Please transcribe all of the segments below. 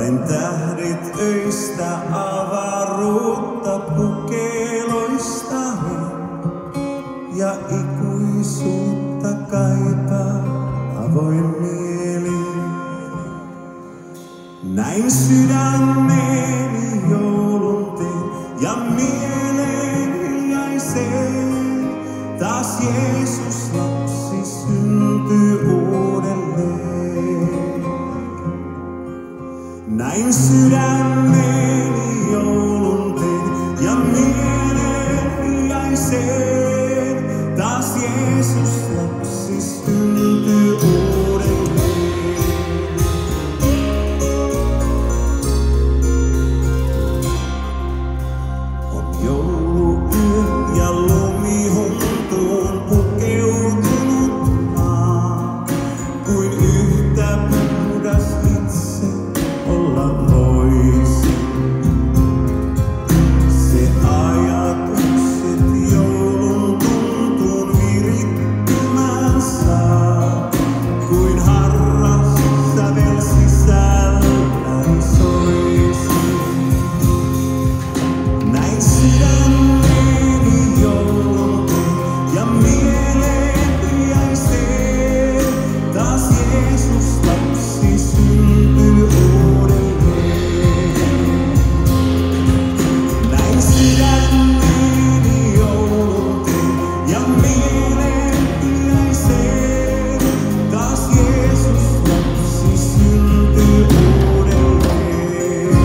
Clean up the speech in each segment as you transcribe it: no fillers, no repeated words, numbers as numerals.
Vain tähdet öistä avaruutta pukeloistaen ja ikuisuutta kaipaa avoin mieli. Näin sydämeni joulun teen ja mieleen hiljaiseen. Taas Jeesus lapsi syntyy uudelleen. Näin sydämeni joulun teen ja mieleen hiljaiseen. Taas Jeesus lapsi syntyy uudelleen. On jouluyö ja lumi huntuun pukeutunut maa, kuin yhtä puhdas itse olla voisi. Se ajatukset joulun tuntuun virittymään saa, kuin harras sävel sisälläni soisi. Näin sydämeni joulun teen ja mieleen hiljaiseen. Taas Jeesus lapsi syntyy uudelleen. Näin sydämeni joulun teen ja mieleen hiljaiseen. Taas Jeesus lapsi syntyy uudelleen.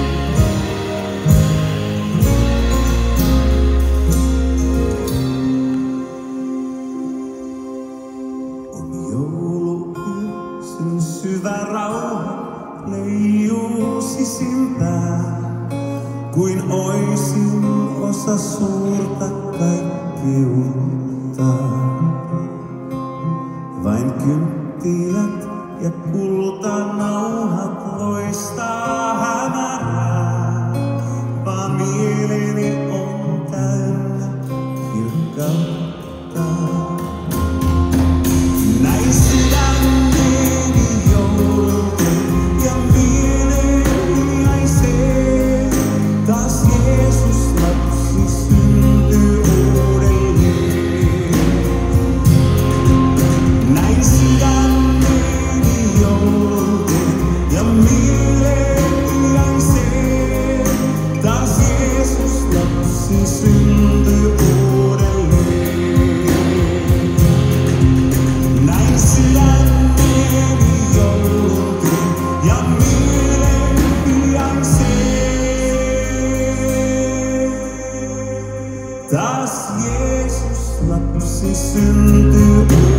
On jouluyö, sen syvä rauha leijuu sisimpään, kuin oisin osa suurta kaikkeutta. Vain kynttilät ja kultanauhat loistaa hämärää, vaan mieleni on täynnä kirkkautta. Näin sydämeni joulun teen ja mieleen hiljaiseen. Taas Jeesus lapsi syntyy uudelleen. Näin sydämeni joulun teen ja mieleen hiljaiseen. Taas Jeesus lapsi syntyy uudelleen. Näin sydämeni joulun teen ja mieleen hiljaiseen. Taas Jeesus lapsi syntyy uudelleen.